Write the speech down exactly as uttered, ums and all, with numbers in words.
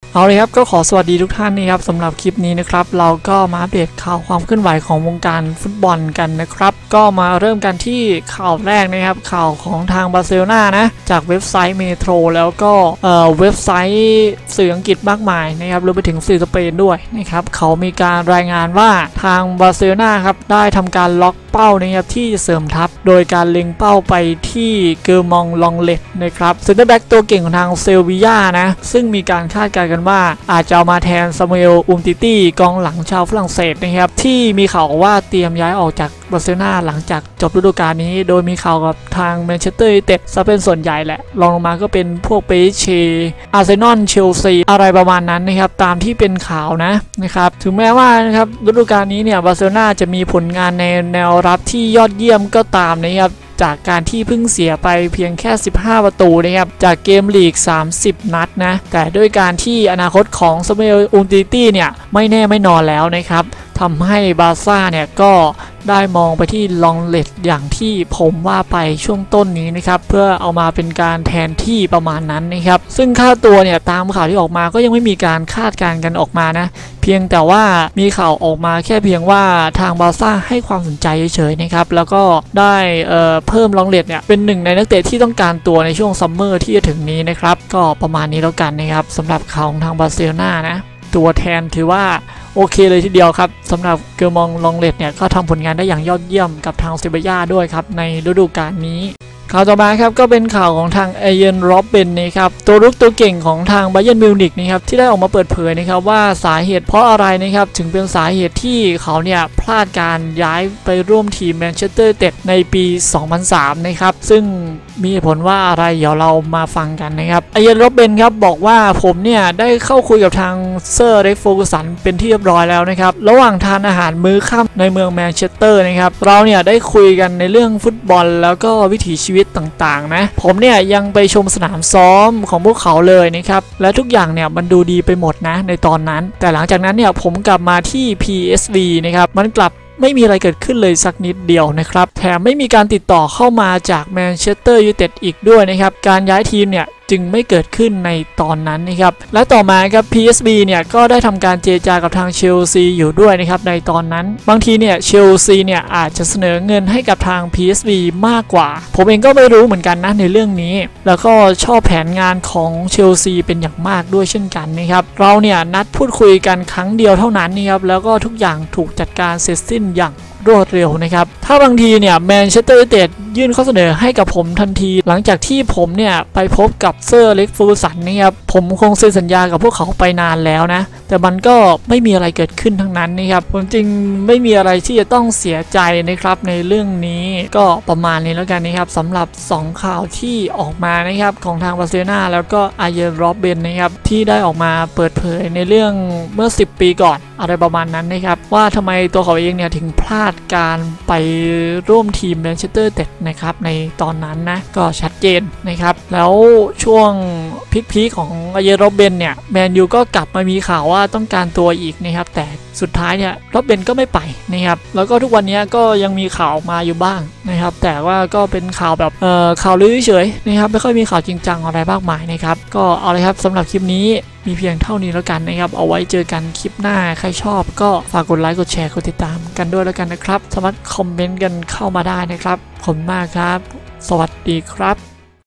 เอาเลยครับก็ขอสวัสดีทุกท่านนะครับสำหรับคลิปนี้นะครับเราก็มาอัปเดตข่าวความเคลื่อนไหวของวงการฟุตบอลกันนะครับก็มาเริ่มกันที่ข่าวแรกนะครับข่าวของทางบาร์เซโลนานะจากเว็บไซต์เมโทรแล้วก็เอ่อเว็บไซต์สื่ออังกฤษมากมายนะครับรวมไปถึงสื่อสเปนด้วยนะครับเขามีการรายงานว่าทางบาร์เซโลนาครับได้ทำการล็อกเป้านะครับที่เสริมทัพโดยการเล็งเป้าไปที่เกอร์มองลองเลตนะครับเซนเตอร์แบ็กตัวเก่งของทางเซลวิยานะซึ่งมีการคาดการณ์กันว่าอาจจะเอามาแทนซามูเอลอุมติตี้กองหลังชาวฝรั่งเศสนะครับที่มีข่าวว่าเตรียมย้ายออกจากบาร์เซโลนาหลังจากจบฤดูกาลนี้โดยมีข่าวกับทางแมนเชสเตอร์ยูไนเต็ดซะเป็นส่วนใหญ่แหละรองลงมาก็เป็นพวกเปเชอาร์เซนอลเชลซีอะไรประมาณนั้นนะครับตามที่เป็นข่าวนะนะครับถึงแม้ว่านะครับฤดูกาลนี้เนี่ยบาร์เซโลนาจะมีผลงานในแนวรับที่ยอดเยี่ยมก็ตามนะครับจากการที่เพิ่งเสียไปเพียงแค่สิบห้าประตูนะครับจากเกมลีกสามสิบนัดนะแต่ด้วยการที่อนาคตของซามูเอลอุมติตี้เนี่ยไม่แน่ไม่นอนแล้วนะครับทำให้บาร์ซ่าเนี่ยก็ได้มองไปที่ลองเลตอย่างที่ผมว่าไปช่วงต้นนี้นะครับเพื่อเอามาเป็นการแทนที่ประมาณนั้นนะครับซึ่งค่าตัวเนี่ยตามข่าวที่ออกมาก็ยังไม่มีการคาดการณ์กันออกมานะเพียงแต่ว่ามีข่าวออกมาแค่เพียงว่าทางบาร์ซ่าให้ความสนใจเฉยๆนะครับแล้วก็ได้เอ่อเพิ่มลองเลตเนี่ยเป็นหนึ่งในนักเตะที่ต้องการตัวในช่วงซัมเมอร์ที่จะถึงนี้นะครับก็ประมาณนี้แล้วกันนะครับสำหรับข่าวของทางบาร์เซโลนานะตัวแทนถือว่าโอเคเลยทีเดียวครับสำหรับเกอร์มองลองเลตเนี่ยก็ทำผลงานได้อย่างยอดเยี่ยมกับทางเซบีย่าด้วยครับในฤดูกาลนี้ข่าวต่อมาครับก็เป็นข่าวของทางเอเยนโรบเบนนะครับตัวรุกตัวเก่งของทางไบเยิร์นมิวนิกนะครับที่ได้ออกมาเปิดเผยนะครับว่าสาเหตุเพราะอะไรนะครับถึงเป็นสาเหตุที่เขาเนี่ยพลาดการย้ายไปร่วมทีมแมนเชสเตอร์ยูไนเต็ดในปีสองพันสามนะครับซึ่งมีผลว่าอะไรเดี๋ยวเรามาฟังกันนะครับเอเยนโรบเบนครับบอกว่าผมเนี่ยได้เข้าคุยกับทางเซอร์เร็กซ์เฟอร์กูสันเป็นที่เรียบร้อยแล้วนะครับระหว่างทานอาหารมื้อค่ำในเมืองแมนเชสเตอร์นะครับเราเนี่ยได้คุยกันในเรื่องฟุตบอลแล้วก็วิถีชีวิตต่างๆนะผมเนี่ยยังไปชมสนามซ้อมของพวกเขาเลยนะครับและทุกอย่างเนี่ยมันดูดีไปหมดนะในตอนนั้นแต่หลังจากนั้นเนี่ยผมกลับมาที่ พี เอส วี นะครับมันกลับไม่มีอะไรเกิดขึ้นเลยสักนิดเดียวนะครับแถมไม่มีการติดต่อเข้ามาจากแมนเชสเตอร์ยูไนเต็ดอีกด้วยนะครับการย้ายทีมเนี่ยจึงไม่เกิดขึ้นในตอนนั้นนะครับและต่อมาครับ พี เอส บี เนี่ยก็ได้ทำการเจรจากับทางเชลซีอยู่ด้วยนะครับในตอนนั้นบางทีเนี่ยเชลซีเนี่ยอาจจะเสนอเงินให้กับทาง พี เอส บี มากกว่าผมเองก็ไม่รู้เหมือนกันนะในเรื่องนี้แล้วก็ชอบแผนงานของเชลซีเป็นอย่างมากด้วยเช่นกันนะครับเราเนี่ยนัดพูดคุยกันครั้งเดียวเท่านั้นนะครับแล้วก็ทุกอย่างถูกจัดการเสร็จสิ้นอย่างรวดเร็วนะครับถ้าบางทีเนี่ยแมนเชสเตอร์ยูไนเต็ดยื่นข้อเสนอให้กับผมทันทีหลังจากที่ผมเนี่ยไปพบกับเซอร์เล็กซ์เฟอร์กูสันนะครับผมคงเซ็นสัญญากับพวกเขาไปนานแล้วนะแต่มันก็ไม่มีอะไรเกิดขึ้นทั้งนั้นนะครับผมจริงไม่มีอะไรที่จะต้องเสียใจนะครับในเรื่องนี้ก็ประมาณนี้แล้วกันนะครับสำหรับสองข่าวที่ออกมานะครับของทางบาร์เซโลนาแล้วก็อาเยนโรบเบนนะครับที่ได้ออกมาเปิดเผยในเรื่องเมื่อสิบปีก่อนอะไรประมาณนั้นนะครับว่าทำไมตัวเขาเองเนี่ยถึงพลาดการไปร่วมทีมแมนเชสเตอร์ยูไนเต็ดนะครับในตอนนั้นนะก็ชัดเจนนะครับแล้วช่วงพีคๆของอาเยนโรบเบนเนี่ยแมนยูก็กลับมามีข่าวว่าต้องการตัวอีกนะครับแต่สุดท้ายเนี่ยโรบเบนก็ไม่ไปนะครับแล้วก็ทุกวันนี้ก็ยังมีข่าวมาอยู่บ้างนะครับแต่ว่าก็เป็นข่าวแบบเอ่อข่าวลือเฉยๆนะครับไม่ค่อยมีข่าวจริงจังอะไรมากมายนะครับก็เอาเลยครับสำหรับคลิปนี้มีเพียงเท่านี้แล้วกันนะครับเอาไว้เจอกันคลิปหน้าใครชอบก็ฝากกดไลค์กดแชร์กดติดตามกันด้วยแล้วกันนะครับสามารถคอมเมนต์กันเข้ามาได้นะครับขอบคุณมากครับสวัสดีครับ